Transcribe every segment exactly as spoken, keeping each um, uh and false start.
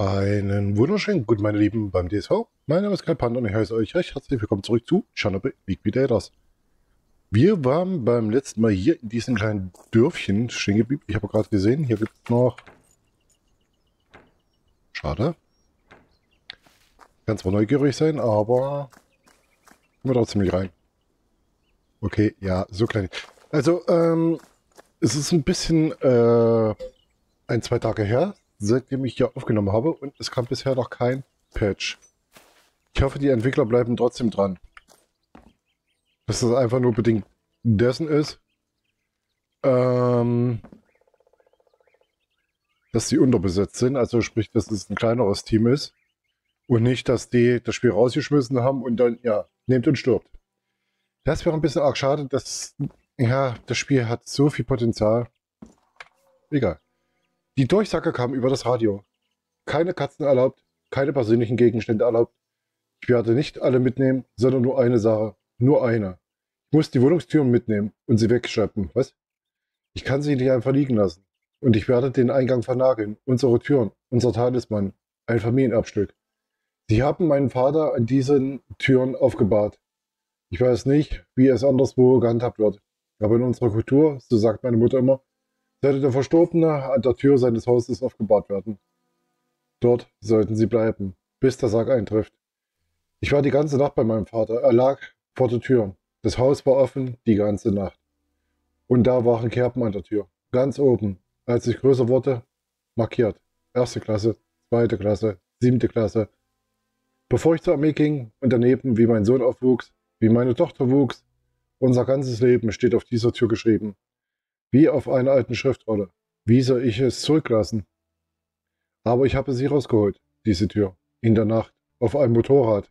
Einen wunderschönen guten, meine Lieben, beim D S V. Mein Name ist Kai Panda und ich heiße euch recht herzlich willkommen zurück zu Chernobyl Liquidators. Wir waren beim letzten Mal hier in diesem kleinen Dörfchen stehen geblieben. Ich habe gerade gesehen, hier gibt es noch... Schade. Kann zwar neugierig sein, aber... Kommen wir trotzdem nicht rein. Okay, ja, so klein. Also, ähm... es ist ein bisschen, äh... ein, zwei Tage her, seitdem ich hier aufgenommen habe und es kam bisher noch kein Patch. Ich hoffe, die Entwickler bleiben trotzdem dran. Dass das einfach nur bedingt dessen ist, ähm, dass die unterbesetzt sind, also sprich, dass es ein kleineres Team ist und nicht, dass die das Spiel rausgeschmissen haben und dann, ja, nehmt und stirbt. Das wäre ein bisschen arg schade, dass, ja, das Spiel hat so viel Potenzial. Egal. Die Durchsage kam über das Radio. Keine Katzen erlaubt, keine persönlichen Gegenstände erlaubt. Ich werde nicht alle mitnehmen, sondern nur eine Sache. Nur eine. Ich muss die Wohnungstüren mitnehmen und sie wegschleppen. Was? Ich kann sie nicht einfach liegen lassen. Und ich werde den Eingang vernageln. Unsere Türen, unser Talisman. Ein Familienerbstück. Sie haben meinen Vater an diesen Türen aufgebahrt. Ich weiß nicht, wie es anderswo gehandhabt wird. Aber in unserer Kultur, so sagt meine Mutter immer, sollte der Verstorbene an der Tür seines Hauses aufgebahrt werden. Dort sollten sie bleiben, bis der Sarg eintrifft. Ich war die ganze Nacht bei meinem Vater. Er lag vor der Tür. Das Haus war offen die ganze Nacht. Und da waren Kerben an der Tür. Ganz oben. Als ich größer wurde, markiert. Erste Klasse, zweite Klasse, siebte Klasse. Bevor ich zur Armee ging und daneben, wie mein Sohn aufwuchs, wie meine Tochter wuchs, unser ganzes Leben steht auf dieser Tür geschrieben. Wie auf einer alten Schriftrolle. Wie soll ich es zurücklassen? Aber ich habe sie rausgeholt, diese Tür. In der Nacht. Auf einem Motorrad.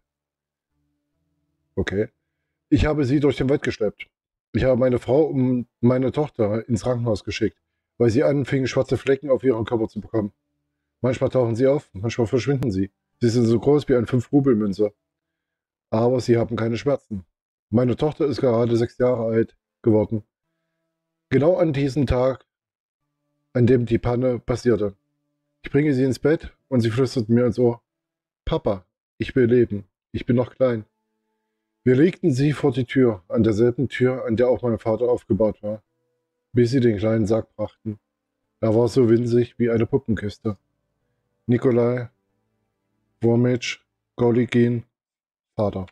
Okay. Ich habe sie durch den Wald geschleppt. Ich habe meine Frau und meine Tochter ins Krankenhaus geschickt, weil sie anfingen, schwarze Flecken auf ihrem Körper zu bekommen. Manchmal tauchen sie auf, manchmal verschwinden sie. Sie sind so groß wie ein fünf-Rubel-Münze. Aber sie haben keine Schmerzen. Meine Tochter ist gerade sechs Jahre alt geworden. Genau an diesem Tag, an dem die Panne passierte. Ich bringe sie ins Bett und sie flüstert mir ins Ohr: Papa, ich will leben. Ich bin noch klein. Wir legten sie vor die Tür, an derselben Tür, an der auch mein Vater aufgebaut war, bis sie den kleinen Sarg brachten. Er war so winzig wie eine Puppenkiste. Nikolai, Wormitsch, Goligin, Vater.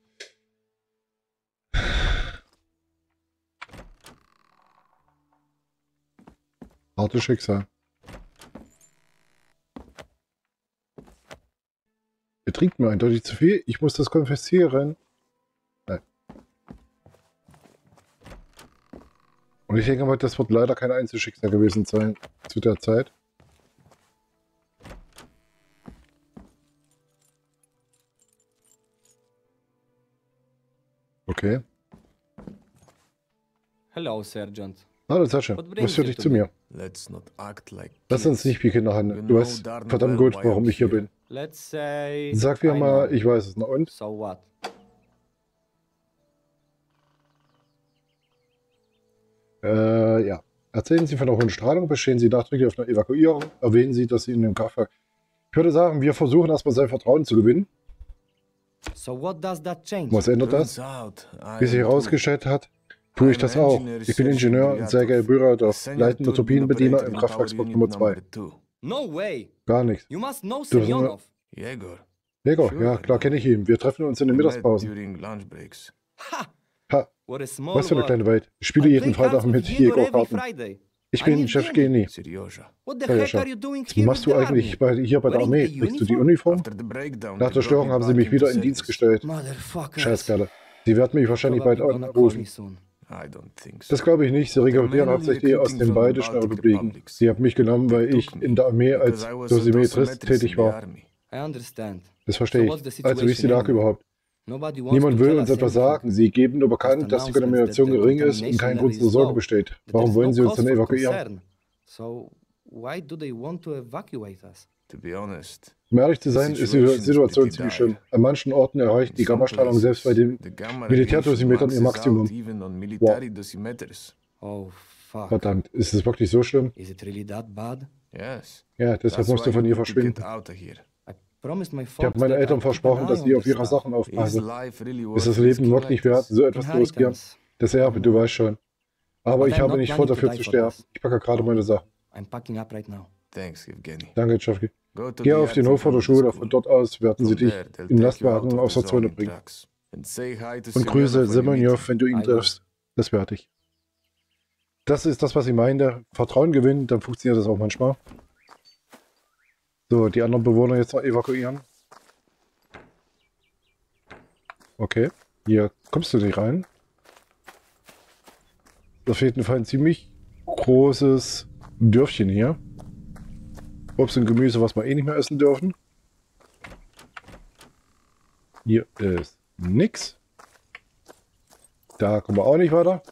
Harte Schicksal. Ihr trinkt mir eindeutig zu viel. Ich muss das konfessieren. Nein. Und ich denke mal, das wird leider kein Einzelschicksal gewesen sein zu der Zeit. Okay. Hello, Sergeant. Hallo Sascha, was führt dich zu mir? Lass uns nicht wie Kinder handeln. Du weißt verdammt gut, warum ich hier bin. Let's say Sag mir I mal, know. ich weiß es noch. Und? So what? Äh, ja. Erzählen Sie von der hohen Strahlung, bestehen Sie nachdrücklich auf eine Evakuierung, erwähnen Sie, dass Sie in dem Kraftwerk... Ich würde sagen, wir versuchen erstmal sein Vertrauen zu gewinnen. So what does that change? Was ändert das? Wie sich herausgestellt hat, tue ich das auch. Ich bin Ingenieur und Sergei Buratov, leitender Turbinenbediener im Kraftwerksblock Nummer zwei. No way. Gar nichts. You must know Du- Semyonov. Jegor, ja, klar kenne ich ihn. Wir treffen uns in den Mittagspausen. Ha! Ha, What a small was für eine world. kleine Welt. Ich spiele I jeden play Freitag cards mit with Yegor every Jegor-Karten. Friday. Ich I bin need Chef Geni. Geni. What the Ja, ja, heck schon. are you doing Was here machst with du the eigentlich army? bei, hier bei der Wearing Armee? the Trägst du die uniform? Uniform? Nach der Störung haben sie mich wieder in Dienst gestellt. Motherfuckers. Scheißkerle. Sie werden mich wahrscheinlich bald Probably gonna call anrufen. me soon. Das glaube ich nicht. Sie rekrutieren hauptsächlich aus den baltischen Republiken. Sie haben mich genommen, weil ich in der Armee als Dosimetrist tätig war. I understand. Das verstehe So what's the ich. Also wie ist die situation Lage anyway? überhaupt? Nobody wants Niemand to will tell uns us etwas anything. sagen. Sie geben nur bekannt, dass die Kontamination gering ist und kein Grund zur Sorge besteht. That Warum there's wollen no Sie uns cause dann for evakuieren? concern. So why do they want to evacuate us? Um ehrlich zu sein, ist die Situation ziemlich schlimm. An manchen Orten erreicht die Gammastrahlung selbst bei den Militärdosimetern ihr Maximum. Oh fuck. Verdammt, ist es wirklich so schlimm? Is it really that bad? Yes. Ja, deshalb That's musst du why von you ihr need to get verschwinden. out of here. I promised my Ich habe folks meinen that Eltern I'd keep an versprochen, eye dass on sie auf this ihre stuff. Sachen Is aufpassen. life really Ist worth das Leben risking wirklich like wert, this? so etwas zu riskieren? Inheritance. Das Erbe, du weißt schon. Aber But ich I'm habe not nicht vor, planning to dafür die zu for sterben. this. Ich packe gerade meine Sachen. I'm packing up right now. Thanks, Evgeny. Danke, Tschafki. Go to Geh the auf den Acton Hof vor der Community Schule. School. Von dort aus werden sie From dich there, they'll im take you out Lastwagen of aus the der Zone zone in bringen. trucks. And say hi to Und grüße Semyonov when you meet Semyonov, him. wenn du ihn I will. triffst. Das werde ich. Das ist das, was ich meinte. Vertrauen gewinnen, dann funktioniert das auch manchmal. So, die anderen Bewohner jetzt noch evakuieren. Okay, hier kommst du nicht rein. Auf jeden Fall ein ziemlich großes Dörfchen hier. Obst und Gemüse, was wir eh nicht mehr essen dürfen. Hier ist nix. Da kommen wir auch nicht weiter.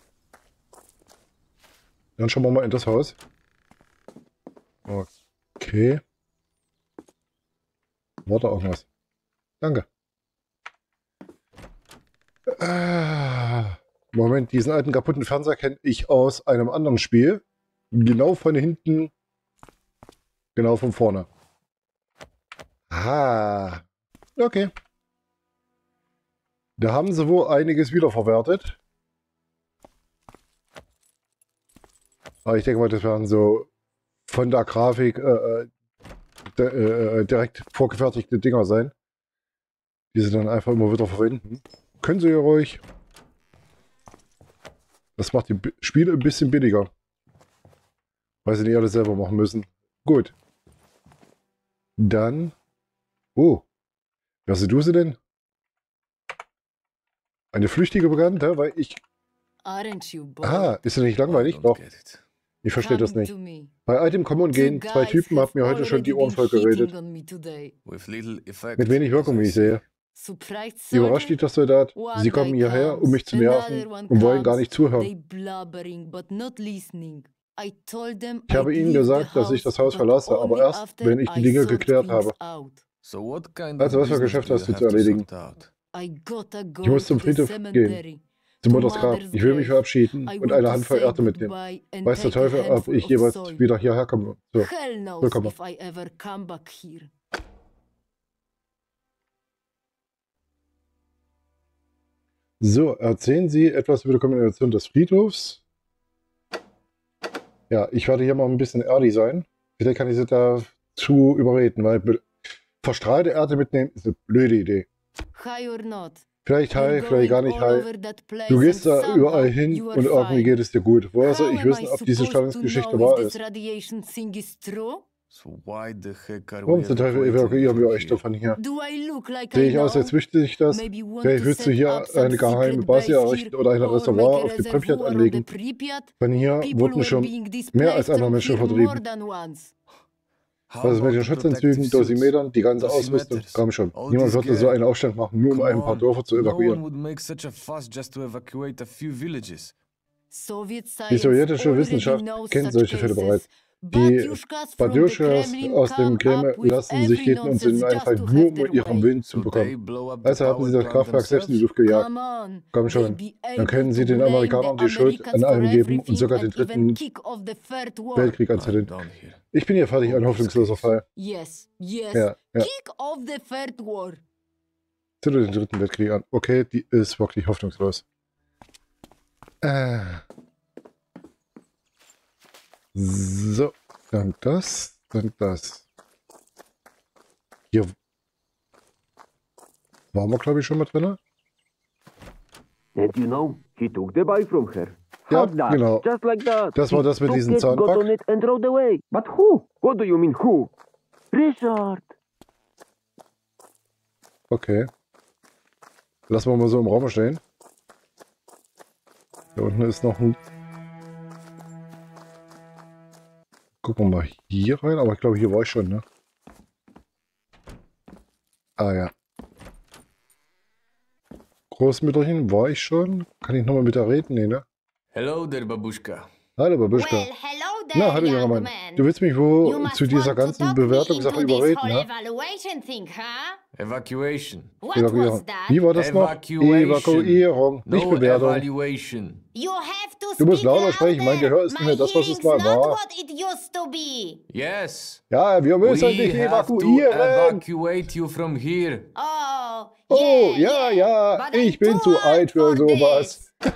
Dann schauen wir mal in das Haus. Okay. War da irgendwas? Danke. Ah, Moment, diesen alten kaputten Fernseher kenne ich aus einem anderen Spiel. Genau von hinten. Genau von vorne. Ah. Okay. Da haben sie wohl einiges wiederverwertet. Aber ich denke mal, das werden so von der Grafik äh, de, äh, direkt vorgefertigte Dinger sein, die sie dann einfach immer wieder verwenden. Können sie ja ruhig. Das macht die Spiele ein bisschen billiger. Weil sie nicht alles selber machen müssen. Gut. Dann. Oh. Wer sind du sie denn? Eine flüchtige Bekannte, weil ich. Ah, ist sie nicht langweilig? Doch. Ich verstehe das nicht. Bei all dem Kommen und Gehen, zwei Typen haben mir heute schon die Ohren voll geredet. Mit wenig Wirkung, wie ich sehe. Überrascht dich das Soldat? Sie kommen hierher, um mich zu nerven und wollen gar nicht zuhören. Ich habe ihnen gesagt, dass ich das Haus verlasse, aber erst, wenn ich die Dinge geklärt habe. Also, was für Geschäfte hast du zu erledigen? Ich muss zum Friedhof gehen. Zum Mutters Grab. Ich will mich verabschieden und eine Handvoll Erde mitnehmen. Weiß der Teufel, ob ich jeweils wieder hierher komme. So, willkommen. So, erzählen Sie etwas über die Kombination des Friedhofs. Ja, ich werde hier mal ein bisschen ehrlich sein. Vielleicht kann ich Sie dazu überreden, weil verstrahlte Erde mitnehmen ist eine blöde Idee. Vielleicht high, vielleicht gar nicht high. Du gehst da überall hin und irgendwie geht es dir gut. Woher soll ich wissen, ob diese Stammesgeschichte wahr ist? Warum zum Teufel evakuieren wir euch doch von hier? Sehe ich aus, als wüsste ich das? Vielleicht willst du hier eine geheime Base errichten oder ein Reservoir auf die Pripyat anlegen. Von hier wurden schon mehr als einmal Menschen vertrieben. Was ist mit den Schutzanzügen, Dosimetern, die ganze Ausrüstung? Komm schon. Niemand würde so einen Aufstand machen, nur um ein paar Dörfer zu evakuieren. Die sowjetische Wissenschaft kennt solche Fälle bereits. Die Badjuschkas aus dem Kreml lassen sich jeden und sind einfach nur, um ihren Willen zu bekommen. Also haben sie das Kraftwerk selbst in die Luft gejagt. Komm schon, dann können sie den Amerikanern die Schuld an allem geben und sogar den dritten Weltkrieg anzetteln. Ich bin hier fertig, ein hoffnungsloser Fall. Ja, ja. Zettel den dritten Weltkrieg an. Okay, die ist wirklich hoffnungslos. Äh. So, dann das, dann das. Hier waren wir, glaube ich, schon mal drin. And you know, he took the bike from her. Ja, How's that? genau. Just like that. Das war das mit Took diesem it, got Zahnpack. on it and rode away. But who? What do you mean who? Richard. Okay. Lassen wir mal so im Raum stehen. Da unten ist noch ein... Gucken wir mal hier rein, aber ich glaube, hier war ich schon, ne? Ah ja. Großmütterchen, war ich schon? Kann ich nochmal mit der reden? Nee, ne? Hello there, Babushka. Hallo, Babuschka. Well, hello there, Na, hallo, junger young Mann. man. Du willst mich You wohl must zu dieser want to ganzen talk me Bewertungssache into this überreden, whole ne? evaluation thing, huh? Evacuation. What Evakuierung. was that? Wie war das noch? Evacuation. Evakuierung, nicht No Bewertung. evaluation. You have to Du musst speak lauter sprechen, mein louder. Gehör ist nicht mehr das, was es My mal hearing's not war. what it used to be. Yes. Ja, wir müssen We dich have to evakuieren. evacuate you from here. Oh, Oh, yeah, ja, ja, but I'm ich bin too zu alt für old for sowas. this.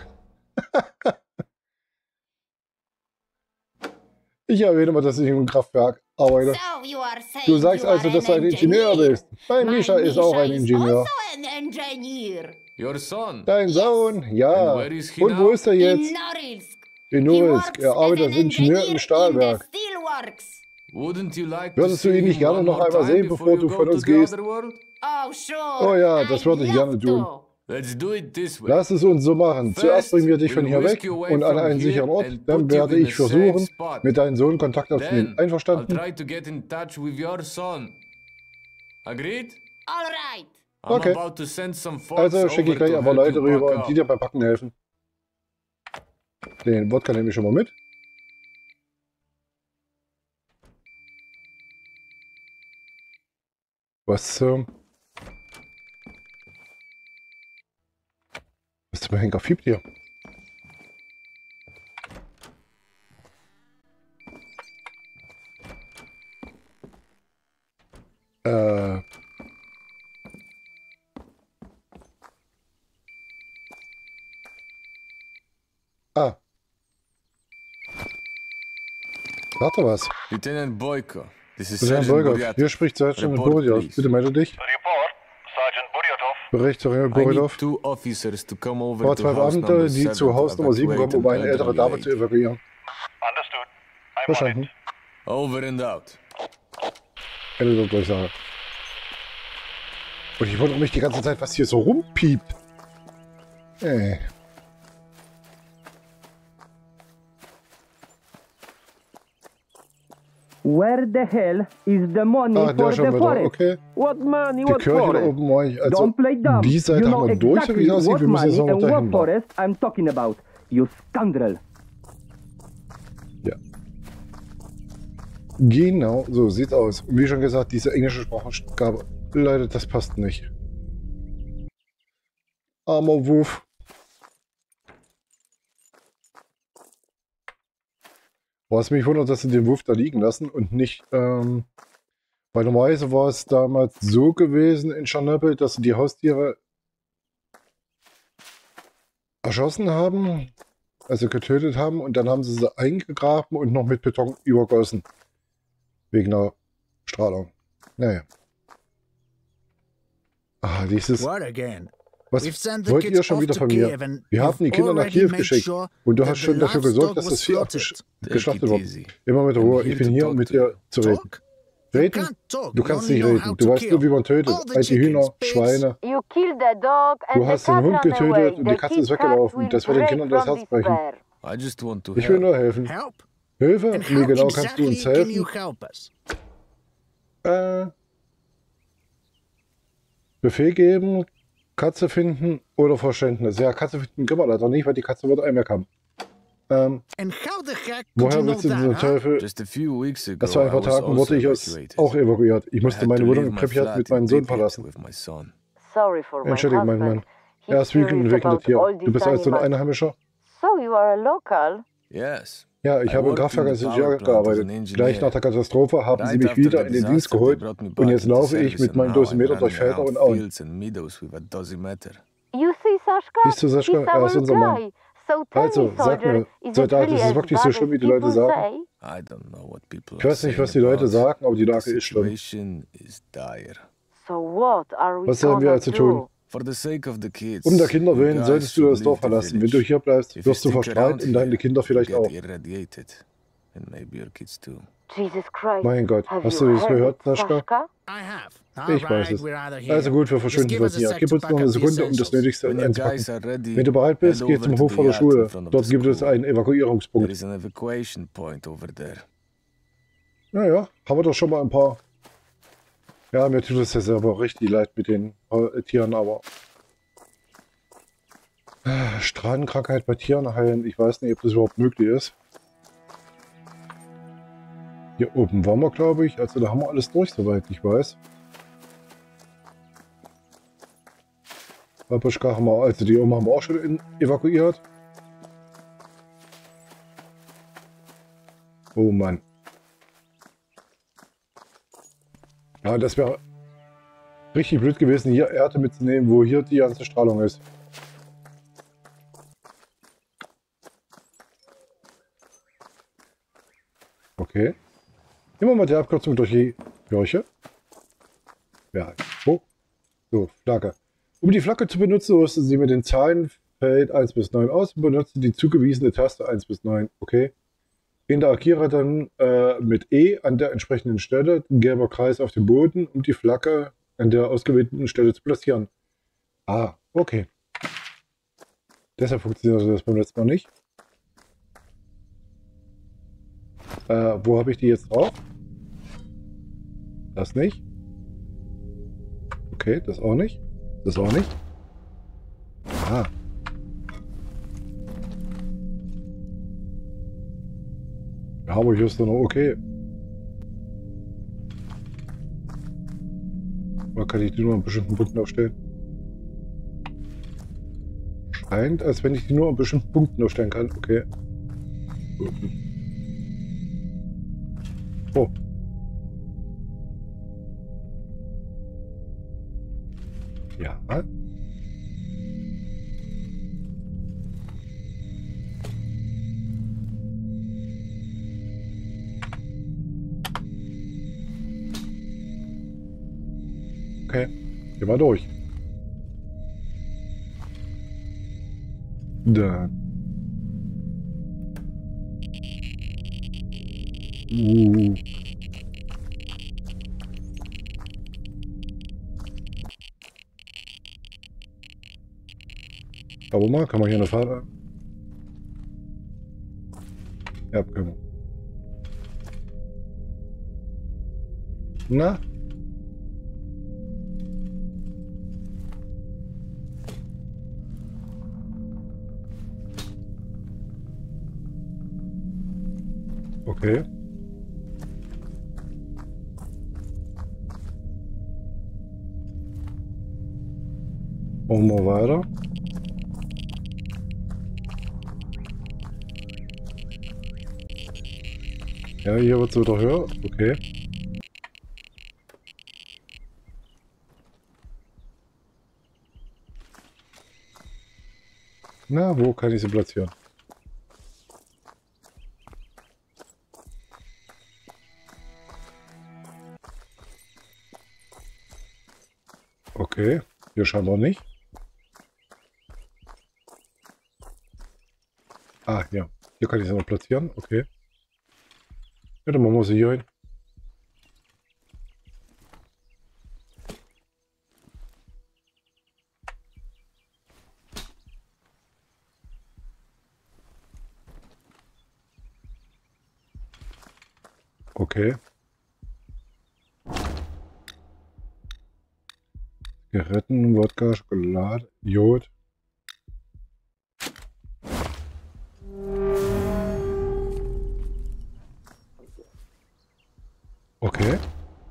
Ich erwähne mal, dass ich im Kraftwerk arbeite. So you are saying Du sagst you are also, dass du an ein Ingenieur engineer. bist. Mein My Mischa ist auch ein Mischa is Ingenieur. also an engineer. Your son. Dein Sohn, ja. And where is he Und wo now? ist er In jetzt? Norilsk. In He Norilsk. works Er as arbeitet an als Ingenieur engineer im Stahlwerk. in the steelworks. Wouldn't you like to Würdest du see ihn nicht him gerne one noch more einmal time sehen, before bevor you du go von to uns the gehst? other world? Oh, sure. Oh ja, das I'd würde ich gerne love tun. to. Let's do it this way. Lass es uns so machen. Zuerst bringen wir dich von we'll hier weg whisk you away und an from einen here sicheren Ort. and Dann put you werde in ich a safe versuchen, spot. mit deinem Sohn Kontakt aufzunehmen. Then I'll Einverstanden? try to get in touch with your son. Agreed? All right. I'm Okay. about to send some folks Also schicke ich over gleich to aber help Leute you rüber, pack die up. dir beim Packen helfen. Den Wodka nehme ich schon mal mit. Was zum... Was zum Henker fiebt hier? Äh... Ah. Warte was. Lieutenant Boyko, this is Lieutenant Sergeant Bolgov, Buryatov. hier spricht Sergeant Report, Boryatov. please. Bitte melde dich. Report, Sergeant Buryatov. Bericht zu I need Boryatov. two officers to come over Braucht to zwei house Beamte, number die seven zu to Haus Nummer sieben evacuate kommen, um an eine ältere elderly Dame lady. zu evakuieren. Understood. I'm on Verstanden. it. Over and out. Keine Durchsage. Und ich wundere mich die ganze Zeit, was hier so rumpiept. Äh. Where the hell is the money Ah, der for schon the wieder. forest? Okay. What money? Die What Kirche da forest? oben war ich. Also, Don't play dumb. die Seite you know haben wir durch, so wie exactly es aussieht. what Wir müssen jetzt money noch and what dahin. forest I'm talking about. You scoundrel. Ja. Genau, so sieht's aus. Und wie schon gesagt, diese englische Sprachausgabe. Leute, das passt nicht. Armer Wurf. Was mich wundert, dass sie den Wurf da liegen lassen und nicht, ähm, weil normalerweise war es damals so gewesen in Tschernobyl, dass sie die Haustiere erschossen haben, also getötet haben und dann haben sie sie eingegraben und noch mit Beton übergossen. Wegen der Strahlung. Naja. Ah, dieses... What again? Was We've sent the wollt ihr kids schon off wieder to von mir? Kiev and Wir haben die we've Kinder nach already Kiew made geschickt. sure Und du that hast the schon dafür gesorgt, livestock dass was das Vieh auch slaughtered. gesch- Take geschlachtet it wird. easy. Immer mit I'm Ruhe. here Ich bin to hier, talk um mit to you. dir zu reden. Talk? You Reden? can't talk. Du You kannst only nicht know reden. how Du to weißt nur, wie man tötet. All the Alte Hühner, chickens, pigs. Schweine. You killed the dog and Du the hast den cat Hund ran getötet away. und die The Katze ist kit's weggelaufen. heart Das will wird den break Kindern das from Herz brechen. despair. I just want to Ich will help. nur helfen. Help? Hilfe? And Wie how genau kannst du exactly uns can you helfen? help us? Äh, Befehl geben, Katze finden oder Verständnis. Ja, Katze finden können wir leider nicht, weil die Katze wird einmal kam. Ähm, And how the heck could woher you know willst du that, den huh? Teufel? Just a few weeks ago, Das vor ein I paar was Tagen also wurde ich aus, evacuated. auch evakuiert. Ich I musste had meine to Wohnung leave in my Pripyat flat mit in meinem Sohn Pripyat verlassen. with my son. Sorry for my Entschuldige, mein husband. Mann. He's Er ist wütend curious wegen der about Tiere. all Du these bist also ein animals. Einheimischer? So you are a local? Yes. Ja, ich I habe im worked Kraftwerk in als the Ingenieur power plant as gearbeitet. an engineer. Gleich nach der Katastrophe haben sie Right mich after wieder the in den Dienst disaster, they geholt brought me und back jetzt into laufe ich service mit and meinem now Dosimeter I'm durch running Felder und around Auen. fields and meadows with a dosimeter. You see, Sashka? Siehst du, Sascha? He's Er ist our unser Mann. guy. So tell Also, me, sag soldier, mir, is it Soldat, really ist es as wirklich so bad schlimm, as wie die Leute people sagen? say? I don't know what people Ich are weiß nicht, saying was die Leute about. sagen, aber die The Lage ist schlimm. situation is dire. So what are we Was sollen wir gonna also tun? do? For the sake of the kids, Um der Kinder you willen guys solltest du should das leave Dorf the verlassen. Wenn du village. hier bleibst, If you wirst du stick verstrahlt around und deine here, Kinder you vielleicht get auch. irradiated. And maybe your kids too. Jesus Christ. Mein Gott, Have hast you du das heard gehört, it, Sascha? Sashka? I have. Ich weiß Alright, es. we're out of here. Also gut, wir Just verschwinden give von us a hier. sec Gib to uns noch pack eine up the Sekunde, um das essentials. Nötigste When you einzupacken. guys are ready, Wenn du bereit bist, head geh over zum to Hof the vor der yard in Schule. front of Dort the gibt es school. einen There Evakuierungspunkt. is an evacuation point over there. Naja, haben wir doch schon mal ein paar. Ja, mir tut es ja selber richtig leid mit den äh, Tieren, aber äh, Strahlenkrankheit bei Tieren heilen, ich weiß nicht, ob das überhaupt möglich ist. Hier oben waren wir, glaube ich, also da haben wir alles durch, soweit ich weiß. Babuschka haben wir, also die Oma haben wir auch schon in, evakuiert. Oh Mann. Ja, das wäre richtig blöd gewesen, hier Erde mitzunehmen, wo hier die ganze Strahlung ist. Okay. Nehmen wir mal die Abkürzung durch die Kirche. Ja. Oh. So, Flagge. Um die Flagge zu benutzen, rüsten Sie mit den Zahlenfeld eins bis neun aus und benutzen die zugewiesene Taste eins bis neun. Okay. Interagiere dann äh, mit E an der entsprechenden Stelle, ein gelber Kreis auf dem Boden, um die Flagge an der ausgewählten Stelle zu platzieren. Ah, okay. Deshalb funktioniert das beim letzten Mal nicht. Äh, wo habe ich die jetzt drauf? Das nicht. Okay, das auch nicht. Das auch nicht. Ah. Ja, aber hier ist dann noch okay. Oder kann ich die nur an bestimmten Punkten aufstellen? Scheint, als wenn ich die nur an bestimmten Punkten aufstellen kann. Okay. Oh. Ja. Okay, gehen wir durch. Dann. Uh. Aber mal, kann man hier eine Fahrt? Ja, können wir. Na? Okay. Machen wir weiter. Ja, hier wird es wieder höher. Okay. Na, wo kann ich sie platzieren? Okay, hier scheinbar nicht. Ah, ja. Hier kann ich sie noch platzieren. Okay. Ja, dann machen wir sie hier hin. Okay. Zigaretten, Wodka, Schokolade, Jod. Okay.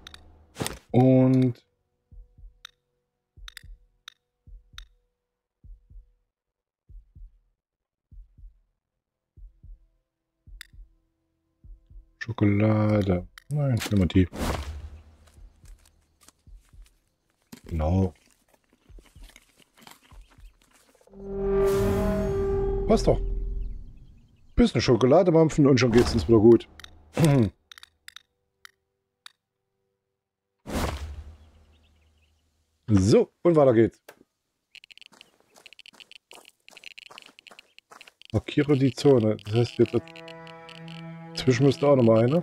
Und Schokolade. Nein, nehmen wir die. Genau. Passt doch. Bisschen Schokolade mampfen und schon geht's uns wieder gut. So, und weiter geht's. Markiere die Zone. Das heißt, hier dazwischen müsste auch noch mal eine.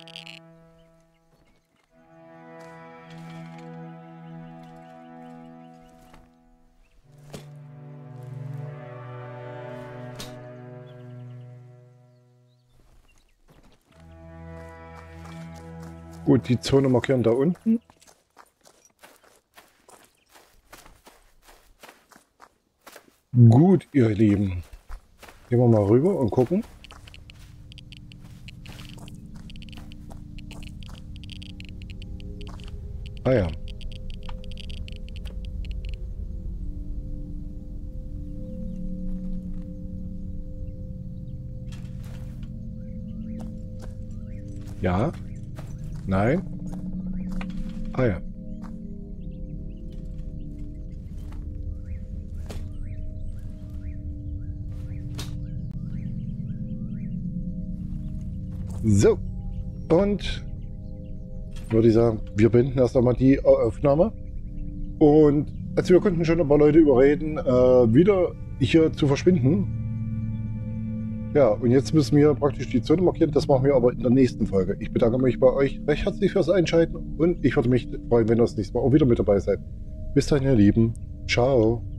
Gut, die Zone markieren da unten. Gut, ihr Lieben. Gehen wir mal rüber und gucken. Ah ja. Ja? Nein? Ah ja. So. Und würde ich sagen, wir beenden erst einmal die Aufnahme. Und also wir konnten schon ein paar Leute überreden, äh, wieder hier zu verschwinden. Ja, und jetzt müssen wir praktisch die Zone markieren. Das machen wir aber in der nächsten Folge. Ich bedanke mich bei euch recht herzlich fürs Einschalten und ich würde mich freuen, wenn ihr das nächste Mal auch wieder mit dabei seid. Bis dahin, ihr Lieben. Ciao.